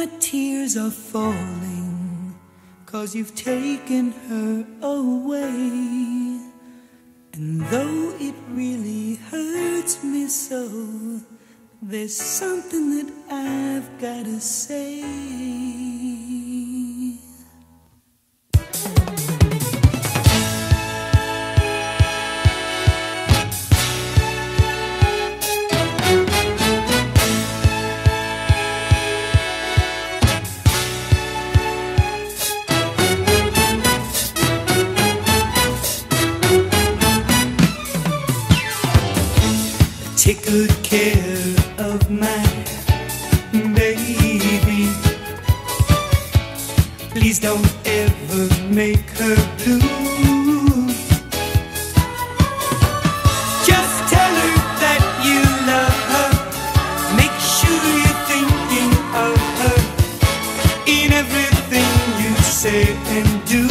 my tears are falling, 'cause you've taken her away. And though it really hurts me so, there's something that I've gotta say. Take good care of my baby. Please don't ever make her blue. Just tell her that you love her. Make sure you're thinking of her in everything you say and do.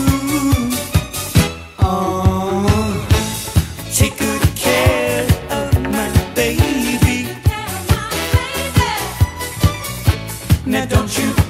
Take good care of my baby. Now don't you